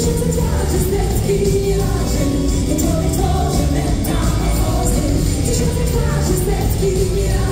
Tysiące twarzy, setki razy, to człowiek tworzy metamorfozy. Tysiące twarzy, setki razy.